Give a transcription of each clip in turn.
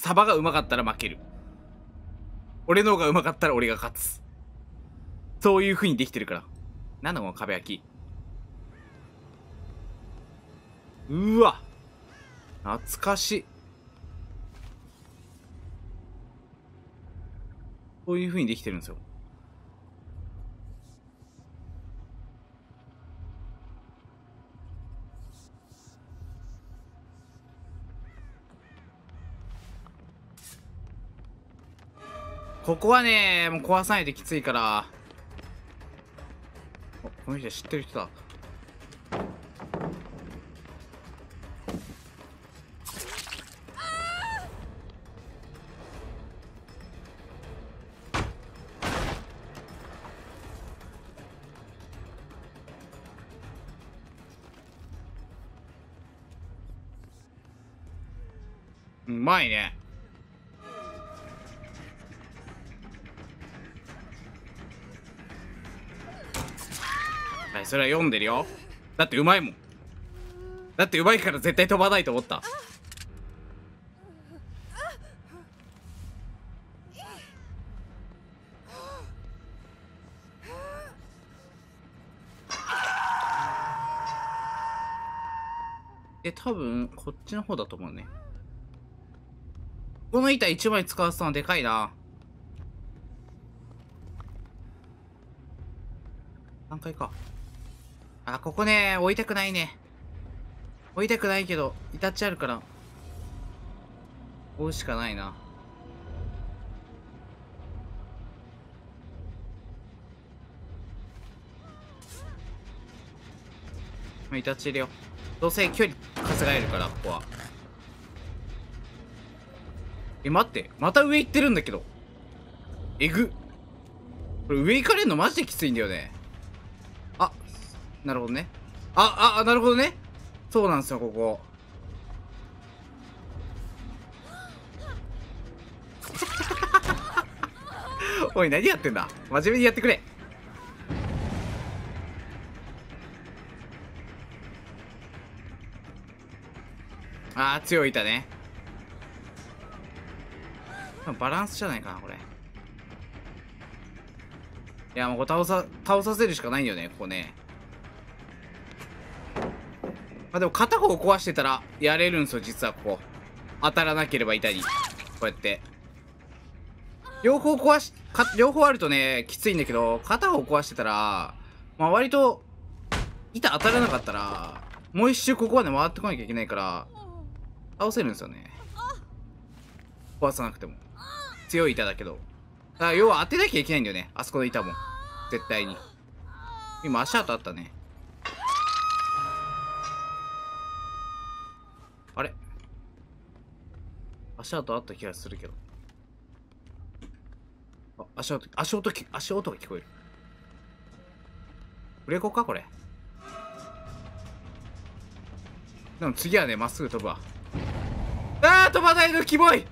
束が上手かったら負ける。俺の方が上手かったら俺が勝つ。そういう風にできてるから。なんだこの壁焼き。うわ、懐かしい。こういう風にできてるんですよ。ここはね、もう壊さないときついから。この人知ってる人だ。うまいね。はい、それは読んでるよ。だってうまいもん。だってうまいから絶対飛ばないと思った。多分こっちの方だと思うね。この板1枚使わせたのでかいな。3階か。あ、ここね、置いたくないね。置いたくないけど、イタッチあるから。追うしかないな。イタッチ入れよう。どうせ距離稼がれるから、ここは。待って。また上行ってるんだけど。えぐ。これ上行かれるのマジできついんだよね。あ、なるほどね。なるほどね。そうなんですよ、ここ。おい、何やってんだ。真面目にやってくれ。強い板ね。バランスじゃないかな、これ。いや、もうこれ倒させるしかないんだよね、ここね。でも片方壊してたらやれるんですよ、実はここ。当たらなければ板に。こうやって。両方あるとね、きついんだけど、片方壊してたら、割と、板当たらなかったら、もう一周ここまで回ってこなきゃいけないから、倒せるんですよね。壊さなくても。強い板だけど。だから要は当てなきゃいけないんだよね。あそこの板も。絶対に。今足跡あったね。あれ、足跡あった気がするけど。足音が聞こえる。ブレコかこれ。でも次はね、まっすぐ飛ぶわ。飛ばないのキモい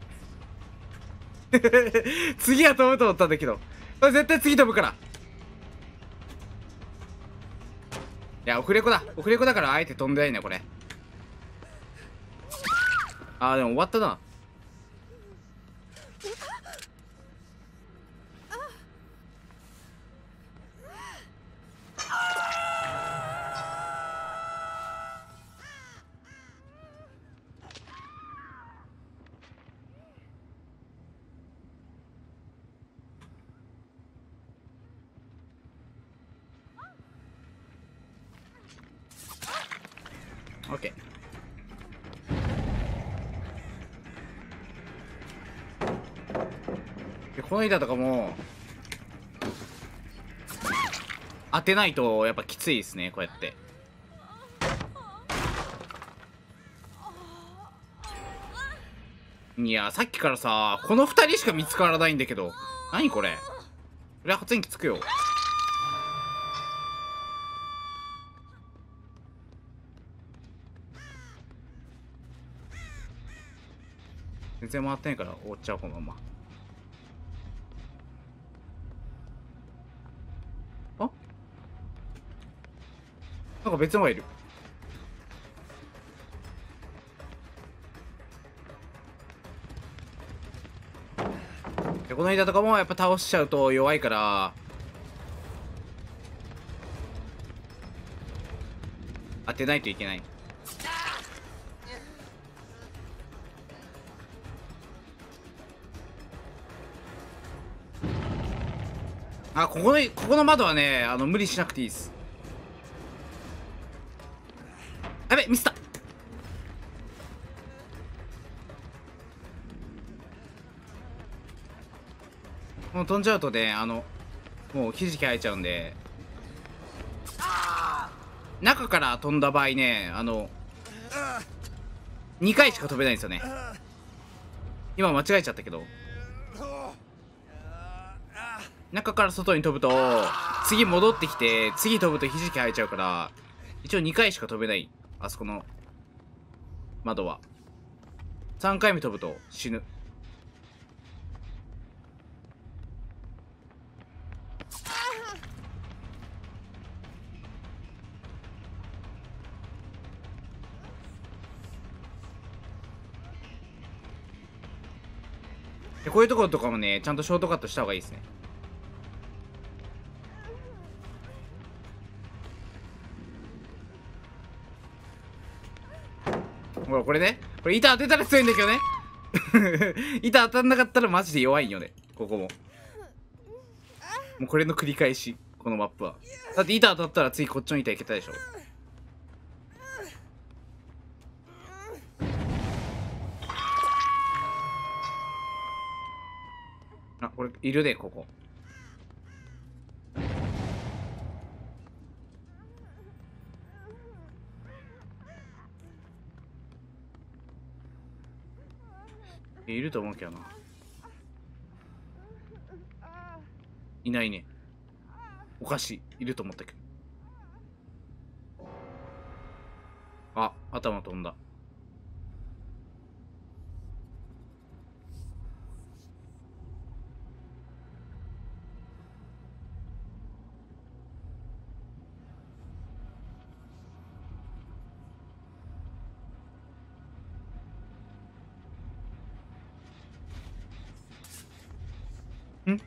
次は飛ぶと思ったんだけど。これ絶対次飛ぶから。いや、オフレコだ。オフレコだからあえて飛んでないね、これ。でも終わったな。オッケー。でこの板とかも当てないとやっぱきついですね、こうやって。いや、さっきからさ、この2人しか見つからないんだけど。何これ。これは発電機つくよ。全然回ってないから終わっちゃう、このまま。なんか別のがいる。 でこの板とかもやっぱ倒しちゃうと弱いから当てないといけない。あ、ここの窓はね、無理しなくていいです。やべ、ミスった。もう飛んじゃうとね、もうひじき生えちゃうんで、中から飛んだ場合ね、2回しか飛べないんですよね。今間違えちゃったけど、中から外に飛ぶと次戻ってきて、次飛ぶとひじき生えちゃうから、一応2回しか飛べない。あそこの窓は3回目飛ぶと死ぬ。でこういうところとかもね、ちゃんとショートカットした方がいいですね。ほら、これね。これ板当てたら強いんだけどね。板当たんなかったらマジで弱いよね。ここも。もうこれの繰り返し。このマップは。だって板当たったら次こっちの板いけたでしょ。あ、これいるね、ここ。いると思うけどな。いないね。おかしい。いると思ったけど。あ、頭飛んだ。ん？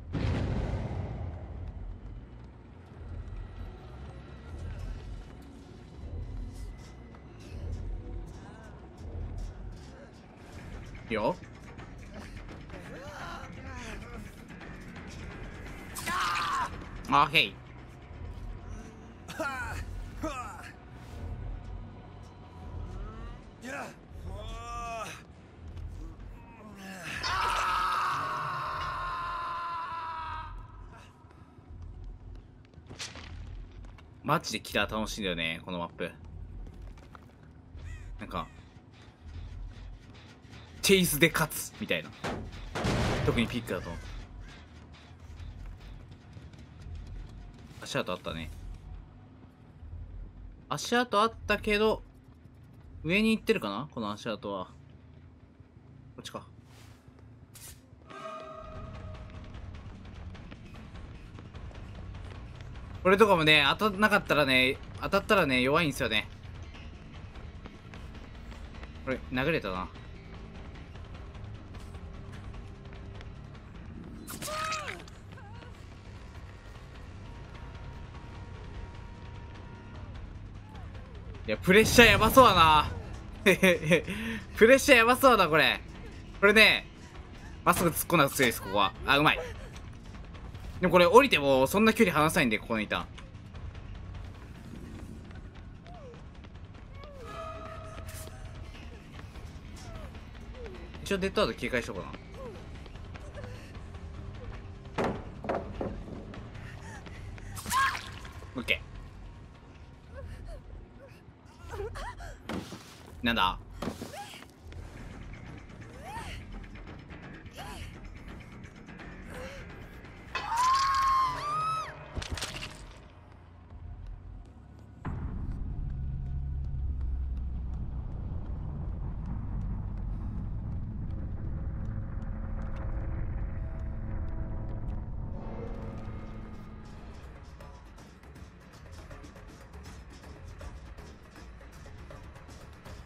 よ。オッケー。マジでキラー楽しいんだよね、このマップ。なんかチェイスで勝つみたいな。特にピックだと足跡あったね。足跡あったけど上に行ってるかな、この足跡は。こっちか。これとかもね、当たんなかったらね、当たったらね弱いんですよね。これ流れたな。いや、プレッシャーやばそうだな。プレッシャーやばそうだ、これ。これね、まっすぐ突っ込んだら強いです、ここは。あ、うまい。でもこれ降りてもそんな距離離さないんで、ここの板。一応デッドアウト警戒しとこうかな。オッケー。なんだ？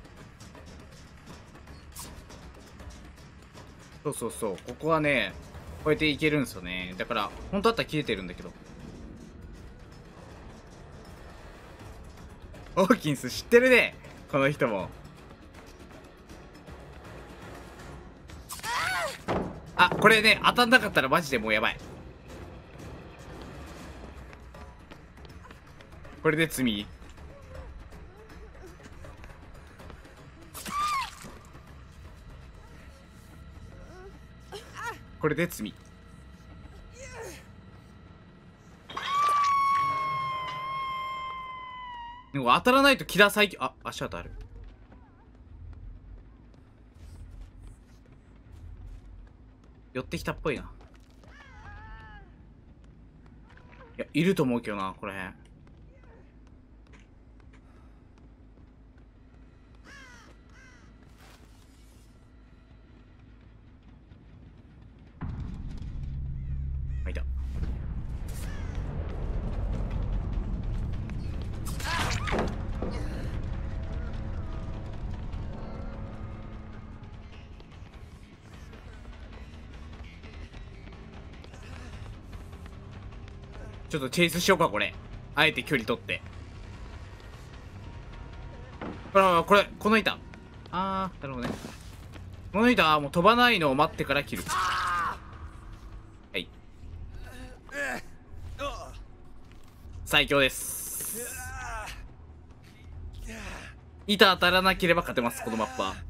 そうそうそう、ここはね、 こうやっていけるんですよね。だから本当だったら切れてるんだけど。オーキンス知ってるね、この人も。あ、これね、当たんなかったらマジでもうやばい。これで罪。これで罪。でも当たらないとキラ最強。あ、足当たる。寄ってきたっぽいな。いや、いると思うけどな、これ。あ、いた。ちょっとチェイスしようか、これ。あえて距離取って。この板。あー、なるほどね。この板はもう飛ばないのを待ってから切る。はい。最強です。板当たらなければ勝てます、このマップは。